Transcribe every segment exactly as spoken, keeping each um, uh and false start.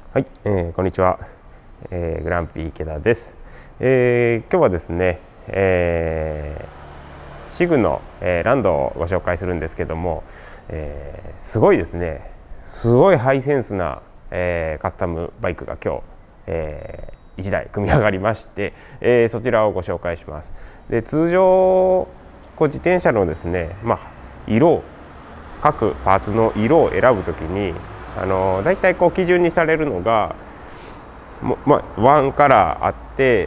はい、えー、こんにちは、えー、グランピー池田です。えー、今日はですね、えー、シグの、えー、ランドをご紹介するんですけども、えー、すごいですね、すごいハイセンスな、えー、カスタムバイクが今日、えー、いちだい組み上がりまして、えー、そちらをご紹介します。で、通常こう自転車のですね、まあ、色各パーツの色を選ぶときにあのだいたいこう基準にされるのがも、まあ、ワンカラーあって、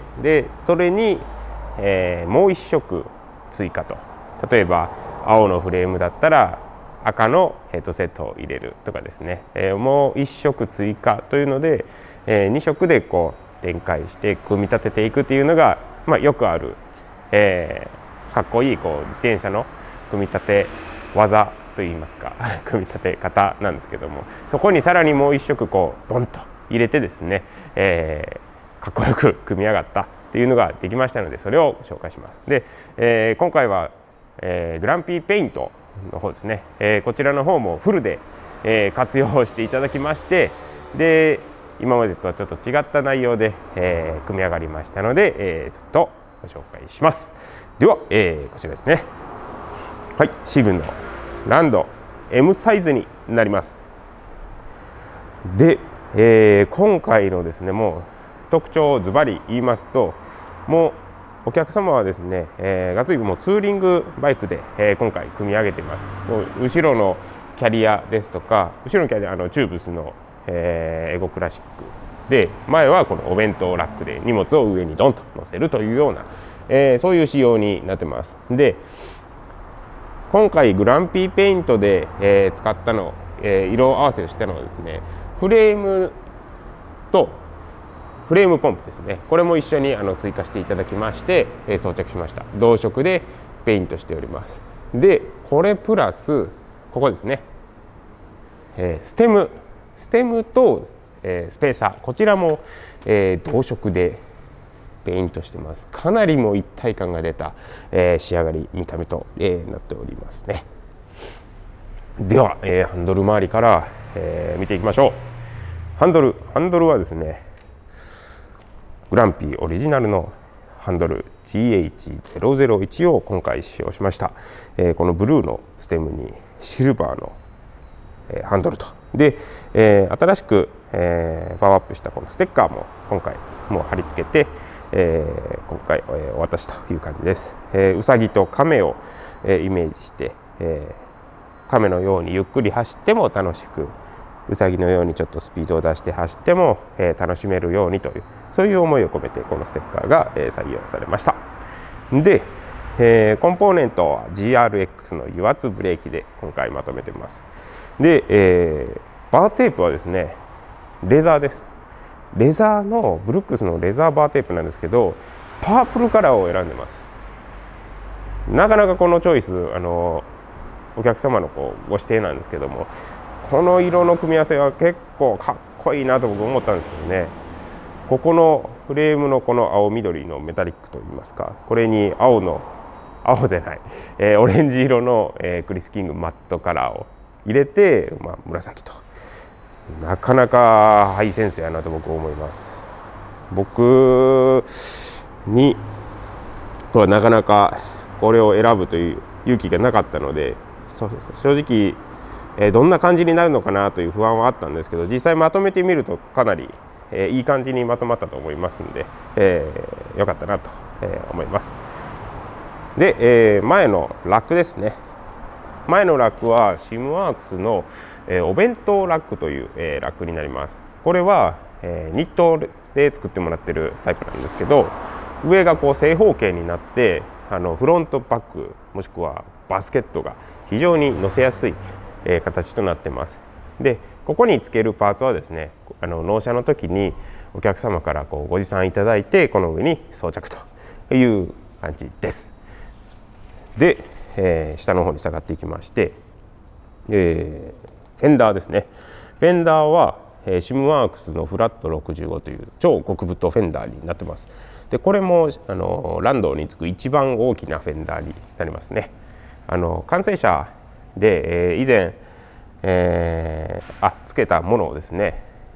でそれに、えー、もういっ色追加と、例えば青のフレームだったら赤のヘッドセットを入れるとかですね、えー、もういっ色追加というので、えー、に色でこう展開して組み立てていくっていうのが、まあ、よくある、えー、かっこいいこう自転車の組み立て技といいますか組み立て方なんですけども、そこにさらにもう一色こうドンと入れてですね、えー、かっこよく組み上がったっていうのができましたので、それをご紹介します。で、えー、今回は、えー、グランピーペイントの方ですね、えー、こちらの方もフルで、えー、活用していただきまして、で今までとはちょっと違った内容で、えー、組み上がりましたので、えー、ちょっとご紹介します。では、えー、こちらですね。はい、シグのランド エム サイズになります。で、えー、今回のですね、もう特徴をズバリ言いますと、もうお客様はですね、えー、がつりもうツーリングバイクで、えー、今回組み上げています。もう後ろのキャリアですとか、後ろのキャリアあのチューブスの、えー、エゴクラシックで、前はこのお弁当ラックで荷物を上にドンと乗せるというような、えー、そういう仕様になってます。で、今回グランピーペイントで、えー、使ったの、えー、色合わせをしたのはですね、フレームとフレームポンプですね、これも一緒にあの追加していただきまして、えー、装着しました。同色でペイントしております。でこれプラスここですね、えー、ステムステムと、えー、スペーサー、こちらも、えー、同色でペイントしてます。かなりも一体感が出た、えー、仕上がり見た目と、えー、なっておりますね。では、えー、ハンドル周りから、えー、見ていきましょう。ハンドルハンドルはですね、グランピーオリジナルのハンドル ジーエイチゼロゼロいち を今回使用しました。えー、このブルーのステムにシルバーの、えー、ハンドルとで、えー、新しく、えー、パワーアップしたこのステッカーも今回もう貼り付けて、えー、今回、えー、お渡しという感じです。えー、うさぎと亀を、えー、イメージして、えー、亀のようにゆっくり走っても楽しく、うさぎのようにちょっとスピードを出して走っても、えー、楽しめるようにという、そういう思いを込めてこのステッカーが、えー、採用されました。で、えー、コンポーネントは ジーアールエックス の油圧ブレーキで今回まとめています。で、えー、バーテープはですね、レザーです。レザーのブルックスのレザーバーテープなんですけど、パープルカラーを選んでます。なかなかこのチョイス、あのお客様のこうご指定なんですけども、この色の組み合わせは結構かっこいいなと僕思ったんですけどね。ここのフレームのこの青緑のメタリックといいますか、これに青の青でない、えー、オレンジ色の、えー、クリス・キングマットカラーを入れて、まあ、紫と。なかなかハイセンスやなと僕は思います。僕にはなかなかこれを選ぶという勇気がなかったので、正直、えー、どんな感じになるのかなという不安はあったんですけど、実際まとめてみるとかなり、えー、いい感じにまとまったと思いますので、えー、よかったなと、えー、思います。で、えー、前のラックですね。前のラックはシムワークスの、えー、お弁当ラックという、えー、ラックになります。これは、えー、ニットで作ってもらってるタイプなんですけど、上がこう正方形になって、あのフロントバッグもしくはバスケットが非常に乗せやすい、えー、形となっています。で、ここにつけるパーツはですね、あの納車の時にお客様からこうご持参いただいて、この上に装着という感じです。で、えー、下の方に下がっていきまして、えー、フェンダーですね。フェンダーは、えー、シムワークスのフラットろくじゅうごという超極太フェンダーになってます。で、これもあのランドにつく一番大きなフェンダーになりますね。あの完成車で、えー、以前、えー、あつけたものをですね、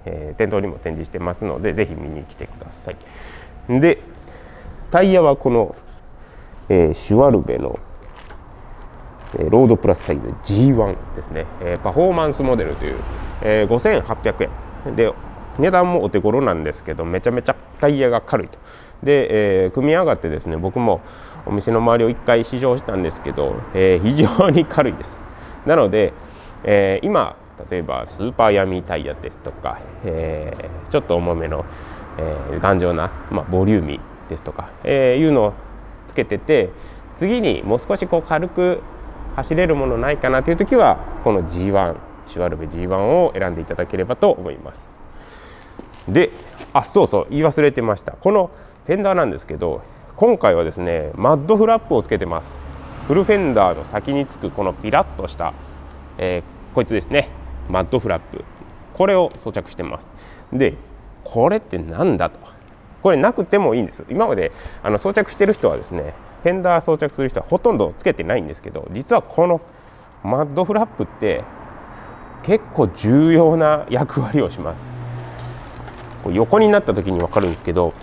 えー、店頭にも展示してますので、ぜひ見に来てください。でタイヤはこの、えー、シュワルベのロードプラスタイヤ ジーワン ですね、えー、パフォーマンスモデルという、えー、ごせんはっぴゃくえんで、値段もお手頃なんですけど、めちゃめちゃタイヤが軽いと。で、えー、組み上がってですね、僕もお店の周りをいっかい試乗したんですけど、えー、非常に軽いです。なので、えー、今例えばスーパーヤミータイヤですとか、えー、ちょっと重めの、えー、頑丈な、まあ、ボリューミーですとか、えー、いうのをつけてて、次にもう少しこう軽く走れるものないかなという時は、この ジーワン シュワルベ ジーワン を選んでいただければと思います。で、あ、そうそう言い忘れてました。このフェンダーなんですけど、今回はですねマッドフラップをつけてます。フルフェンダーの先につくこのピラッとした、えー、こいつですね、マッドフラップ、これを装着してます。でこれってなんだと、これなくてもいいんです。今まであの装着してる人はですね、フェンダー装着する人はほとんどつけてないんですけど、実はこのマッドフラップって結構重要な役割をします。こう横になった時に分かるんですけど、よ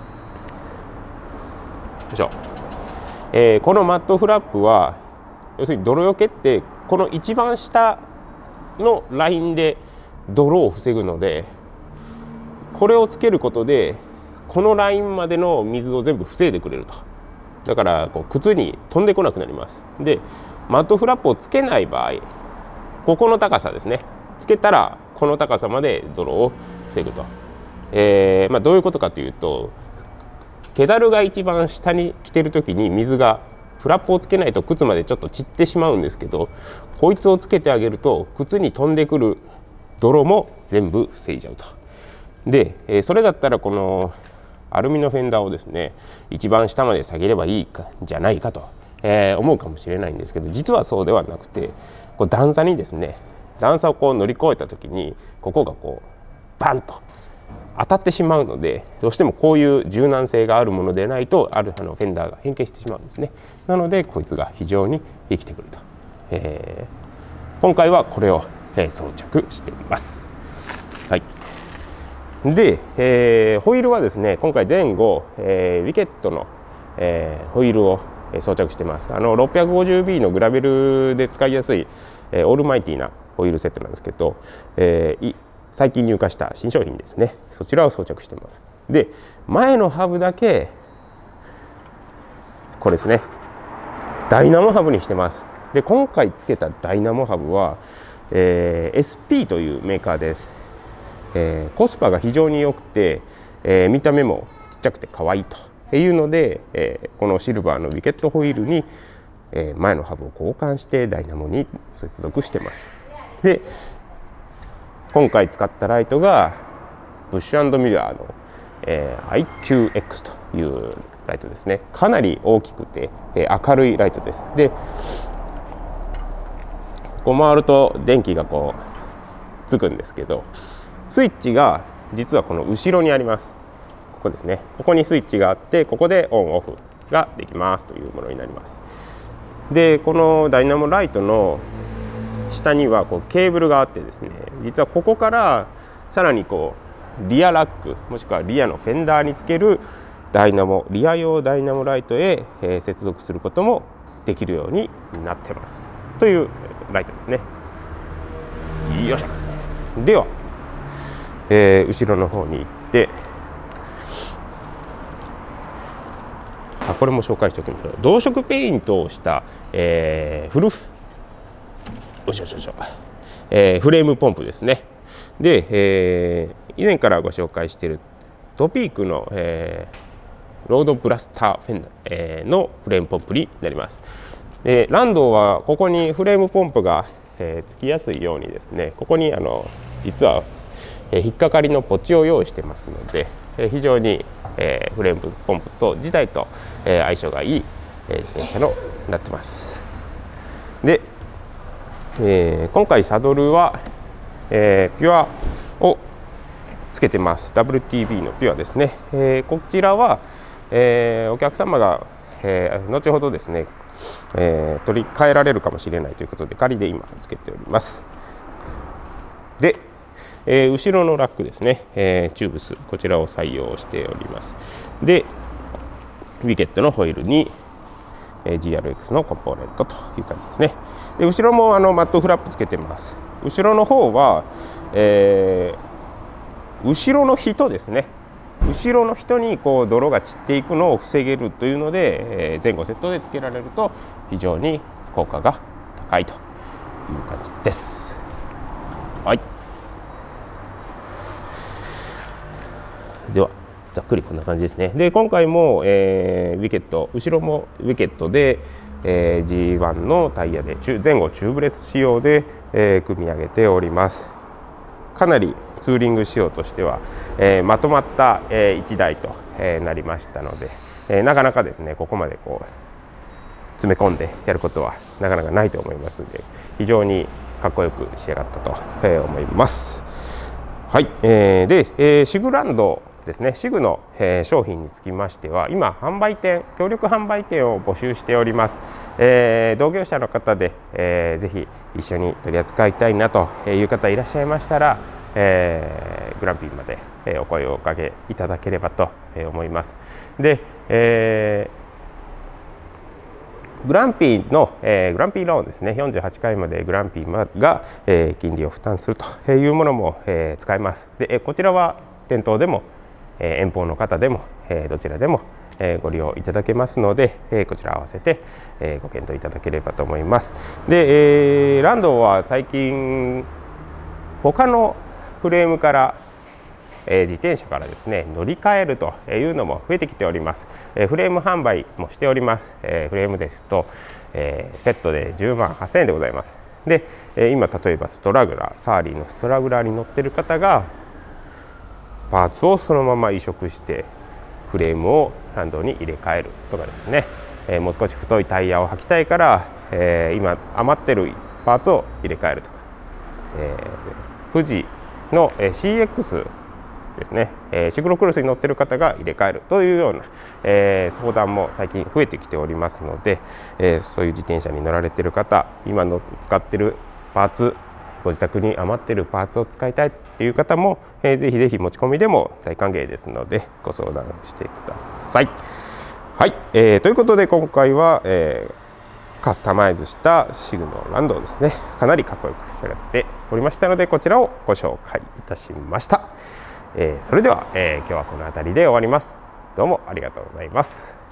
いしょ、えー、このマッドフラップは要するに泥よけってこの一番下のラインで泥を防ぐので、これをつけることでこのラインまでの水を全部防いでくれると。だからこう靴に飛んでこなくなります。でマッドフラップをつけない場合、ここの高さですね、つけたらこの高さまで泥を防ぐと。えーまあ、どういうことかというと、ペダルが一番下に来てる時に水がフラップをつけないと靴までちょっと散ってしまうんですけど、こいつをつけてあげると靴に飛んでくる泥も全部防いじゃうと。で、えー、それだったらこのアルミのフェンダーをですね一番下まで下げればいいかじゃないかと、えー、思うかもしれないんですけど、実はそうではなくて、こう段差にですね段差をこう乗り越えた時にここがこうバンと当たってしまうので、どうしてもこういう柔軟性があるものでないとあるあのフェンダーが変形してしまうんですね。なのでこいつが非常に生きてくると、えー、今回はこれを、えー、装着しています。はい。で、えー、ホイールはですね今回前後、えー、ウィケットの、えー、ホイールを装着してます。あの ろっぴゃくごじゅうビー のグラベルで使いやすい、えー、オールマイティーなホイールセットなんですけど、えー、最近入荷した新商品ですね、そちらを装着してます。で前のハブだけこれですね、ダイナモハブにしてます。で今回つけたダイナモハブは、えー、エスピー というメーカーです。えー、コスパが非常に良くて、えー、見た目もちっちゃくて可愛いというので、えー、このシルバーのウィケットホイールに、えー、前のハブを交換してダイナモに接続してます。で今回使ったライトがブッシュ&ミラーの、えー、アイキューエックス というライトですね。かなり大きくて、えー、明るいライトです。でこう回ると電気がこうつくんですけど、スイッチが実はこの後ろにあります。ここですね。ここにスイッチがあって、ここでオンオフができますというものになります。でこのダイナモライトの下にはこうケーブルがあってですね、実はここからさらにこうリアラックもしくはリアのフェンダーにつけるダイナモリア用ダイナモライトへ、えー、接続することもできるようになってますというライトですね。よいしょ。ではえー、後ろの方に行って、あこれも紹介しておきましょう。同色ペイントをした、えー、フルフよしよしよしょ、えー、フレームポンプですね。で、えー、以前からご紹介しているトピークの、えー、ロードブラスターフェンダー、えー、のフレームポンプになります。でランドはここにフレームポンプが、えー、つきやすいようにですね、ここにあの実はえー、引っかかりのポッチを用意してますので、えー、非常に、えー、フレームポンプと自体と、えー、相性がいい、えー、自転車のなってます。で、えー、今回サドルは、えー、ピュアをつけてます。 ダブリューティービー のピュアですね。えー、こちらは、えー、お客様が、えー、後ほどですね、えー、取り替えられるかもしれないということで仮で今つけております。でえー、後ろのラックですね、えー、チューブス、こちらを採用しております。でウィケットのホイールに ジーアールエックス のコンポーネントという感じですね。で後ろもあのマットフラップつけてます。後ろの方は、えー、後ろの人ですね、後ろの人にこう泥が散っていくのを防げるというので、えー、前後セットでつけられると非常に効果が高いという感じです。はい、ではざっくりこんな感じですね。で今回も、えー、ウィケット、後ろもウィケットで、えー、ジーワン のタイヤで前後チューブレス仕様で、えー、組み上げております。かなりツーリング仕様としては、えー、まとまった、えー、いちだいと、えー、なりましたので、えー、なかなかですねここまでこう詰め込んでやることはなかなかないと思いますので、非常にかっこよく仕上がったと、えー、思います。はい、えー、で、えー、シグランドですね、シグの、えー、商品につきましては今販売店、協力販売店を募集しております。えー、同業者の方で、えー、ぜひ一緒に取り扱いたいなという方いらっしゃいましたら、えー、グランピーまで、えー、お声をおかけいただければと思います。で、えーグランピーの、えー、グランピーローンですね、よんじゅうはちかいまでグランピーが、えー、金利を負担するというものも、えー、使えます。でこちらは店頭でも、えー、遠方の方でも、えー、どちらでも、えー、ご利用いただけますので、えー、こちら合わせて、えー、ご検討いただければと思います。で、えー、ランドは最近他のフレームからえ自転車からですね乗り換えるというのも増えてきております。えフレーム販売もしております。えフレームですと、えセットでじゅうまんはっせんえんでございます。で、え今例えばストラグラー、サーリーのストラグラーに乗っている方がパーツをそのまま移植してフレームをランドに入れ替えるとかですね、えもう少し太いタイヤを履きたいから、え今余ってるパーツを入れ替えるとか、え富士の シーエックスですね、えー、シクロクロスに乗っている方が入れ替えるというような、えー、相談も最近増えてきておりますので、えー、そういう自転車に乗られている方、今の使っているパーツ、ご自宅に余っているパーツを使いたいという方も、えー、ぜひぜひ持ち込みでも大歓迎ですのでご相談してください。はい、えー、ということで今回は、えー、カスタマイズしたシグのランドをですねかなりかっこよく仕上がっておりましたのでこちらをご紹介いたしました。えー、それでは、えー、今日はこの辺りで終わります。どうもありがとうございます。